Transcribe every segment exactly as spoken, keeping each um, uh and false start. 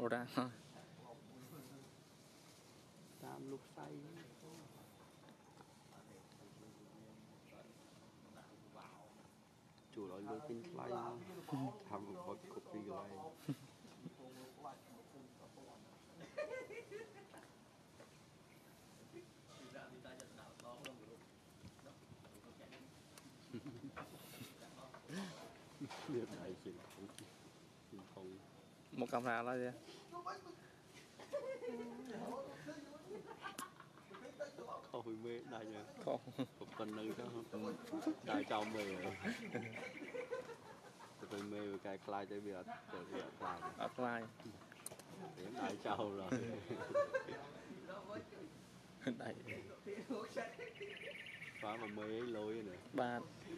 Ồ ra thôi. Tam lúc say. Chủ nói với pin play tham một copy lại. Biết này chỉ không không một camera là gì? Không mê đại nhờ. Không. Một phần nơi đó đại trong mê rồi. Tôi mê với cái clay tới biệt trở biệt clay. Ở clay. Đến đại trâu rồi. Đại. Phá mà mê ấy lôi này. Ba.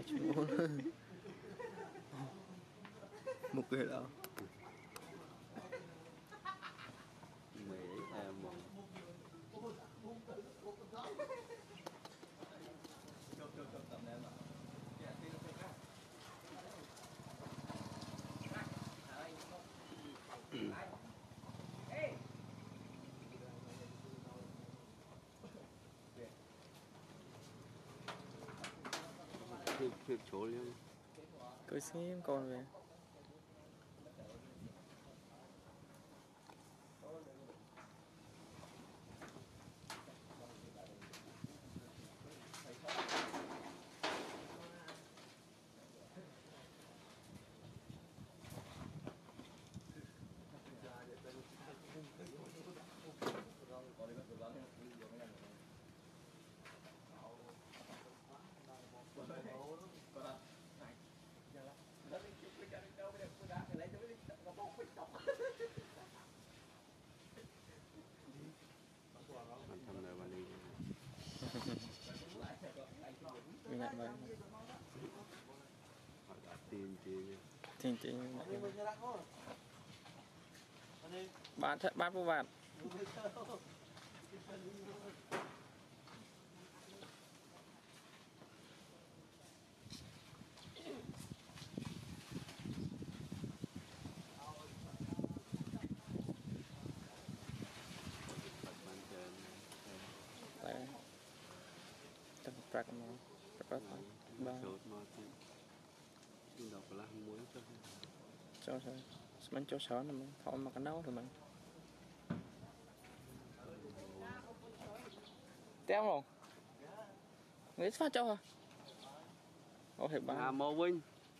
Một người đâu. Mê ấy em mà. Thiệp thiệp chỗ luôn. Cứ xem con về. Mình thăm nơi bạn đi. Mình lại vậy. Họ đã tiền tiền. Tiền tiền. Bạn thật bát vô bạn. Đây. Tập trạc mà. Tập trạc mà. Ba. Chốt mà thì. Nhưng đọc là không muốn cho. Cho sao? Mình cho sợ nè mình. Thôi mà cái nấu thì mình. Téo không? Nghĩ phát cho hả? Ồ hiệp ba. À mô Vinh.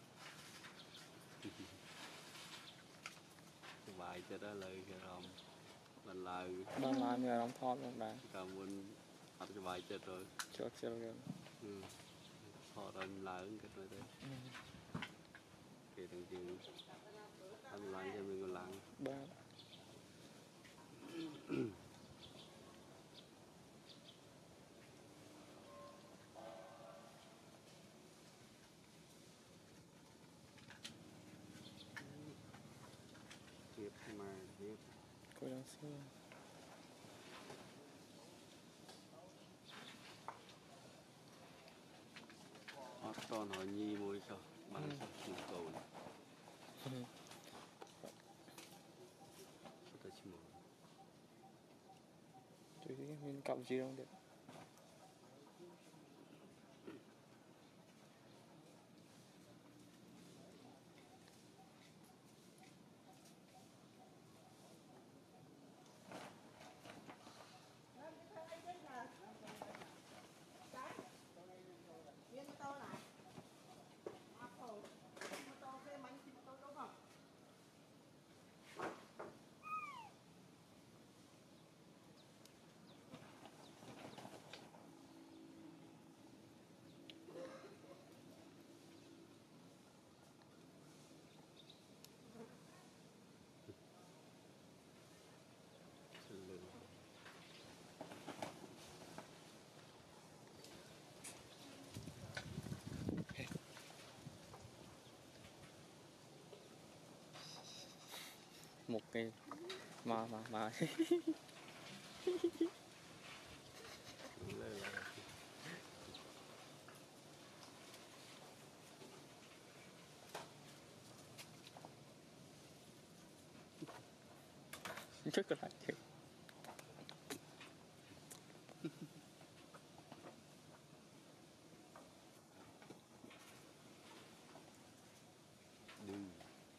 Bài cho đó lời kìa rồng. Lần lời. Lần lời người ông thon luôn đã. Cảm ơn học cho bài chết rồi. Chưa chưa rồi. Ừ. Họ rồi lời cái rồi đấy. Kể thằng chừng. Anh lại cho mình còn lặng. Ba. Tiếp mà tiếp. Cô đang xưa. Họ toàn hỏi nhi môi sao. Bắn sao chịu cầu này. Sao ta chỉ mồ. Tôi thấy mình cầm gì không được. Lưng. Một cái mà mà mà Rất là chứ. Đừng.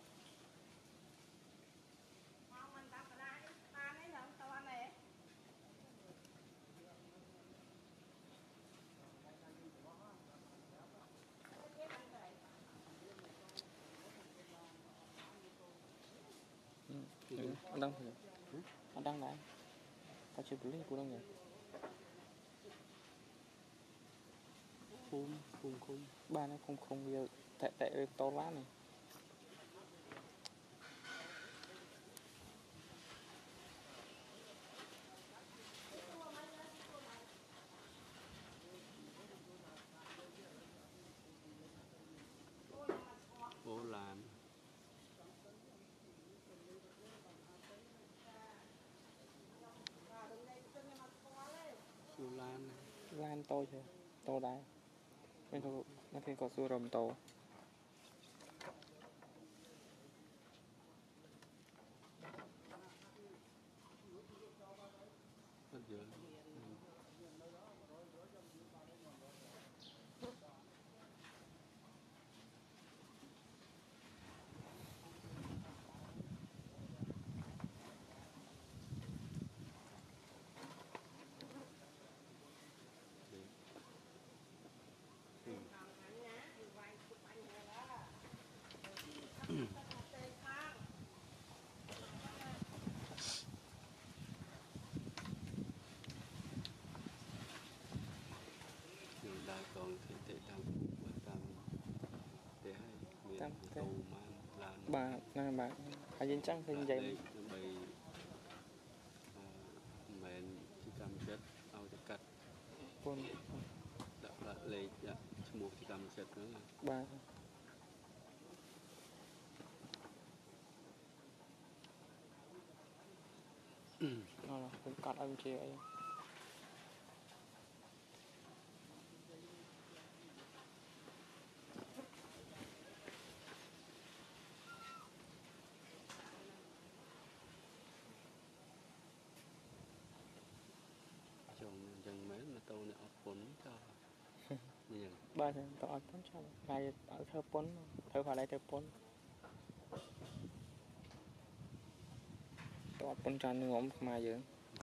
Ừ. Anh đang gì? Anh đang này. Tao chưa beli của đang gì? Khung, khung khung. Ba nó không không giờ tệ tệ to lắm này. Bố làm. Su lan. Lan to chưa? To đá. Mình thôi, nó thì có su rồng to. Rất dữ. Người ta còn thể thể tam và tam để hay miền Tam thế. tù man lan Bà, này bà, hãy dính trắng thêm dày. đây bày mền chỉ cầm chết ao cho cắt Con đặt lại lấy dạ một chỉ cầm chết nữa là ba. Nó là cũng cắt em chia ấy. chồng dần mấy mà tôi này ốp vốn cho nhiều Ba thì tao ăn bốn trăm. Ngày ở thơ bốn, thơ vào đây thơ bốn. Tao ăn bốn trăm ngỗng mà dưỡng.